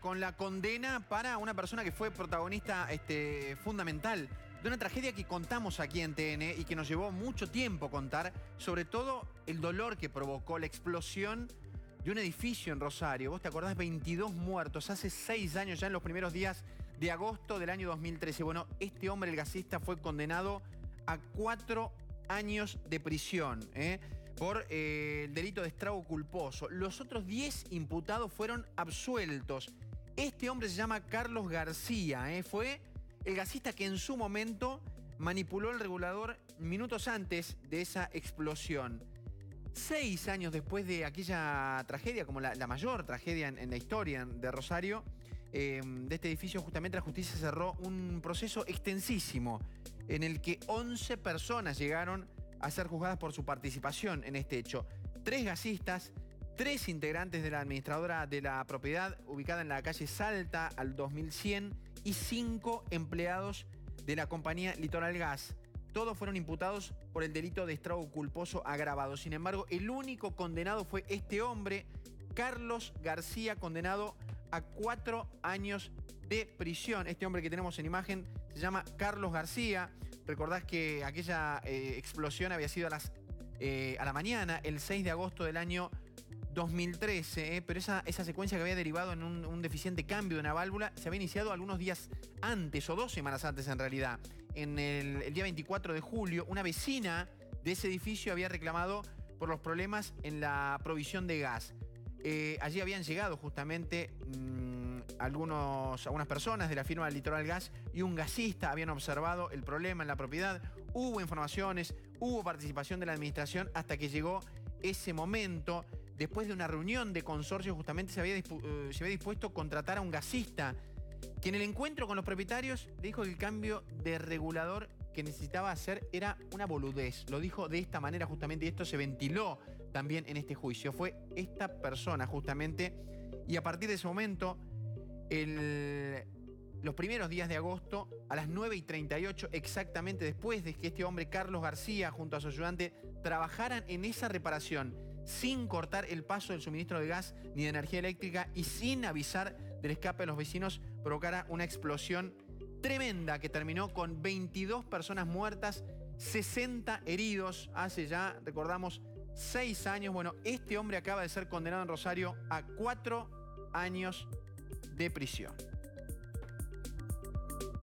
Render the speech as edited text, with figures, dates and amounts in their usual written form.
con la condena para una persona que fue protagonista fundamental de una tragedia que contamos aquí en TN y que nos llevó mucho tiempo contar, sobre todo el dolor que provocó la explosión de un edificio en Rosario. Vos te acordás, 22 muertos, hace 6 años ya, en los primeros días de agosto del año 2013. Bueno, este hombre, el gasista, fue condenado a 4 años de prisión por el delito de estrago culposo. Los otros 10 imputados fueron absueltos. Este hombre se llama Carlos García, fue el gasista que en su momento manipuló el regulador minutos antes de esa explosión. 6 años después de aquella tragedia, como la mayor tragedia en la historia de Rosario, de este edificio, justamente la justicia cerró un proceso extensísimo en el que 11 personas llegaron a ser juzgadas por su participación en este hecho. 3 gasistas, 3 integrantes de la administradora de la propiedad ubicada en la calle Salta al 2100 y 5 empleados de la compañía Litoral Gas. Todos fueron imputados por el delito de estrago culposo agravado. Sin embargo, el único condenado fue este hombre, Carlos García, condenado a 4 años de prisión. Este hombre que tenemos en imagen se llama Carlos García. Recordás que aquella explosión había sido a la mañana, el 6 de agosto del año 2013, pero esa secuencia que había derivado en un deficiente cambio de una válvula se había iniciado algunos días antes, o 2 semanas antes en realidad. En el día 24 de julio, una vecina de ese edificio había reclamado por los problemas en la provisión de gas. Allí habían llegado justamente algunas personas de la firma Litoral Gas y un gasista habían observado el problema en la propiedad. Hubo informaciones, hubo participación de la administración hasta que llegó ese momento. Después de una reunión de consorcio, justamente se había dispuesto a contratar a un gasista, que en el encuentro con los propietarios le dijo que el cambio de regulador que necesitaba hacer era una boludez. Lo dijo de esta manera justamente, y esto se ventiló también en este juicio. Fue esta persona justamente, y a partir de ese momento, los primeros días de agosto, a las 9:38, exactamente después de que este hombre, Carlos García, junto a su ayudante, trabajaran en esa reparación, sin cortar el paso del suministro de gas ni de energía eléctrica y sin avisar del escape a los vecinos, provocara una explosión tremenda que terminó con 22 personas muertas, 60 heridos, hace ya, recordamos, 6 años. Bueno, este hombre acaba de ser condenado en Rosario a 4 años de prisión.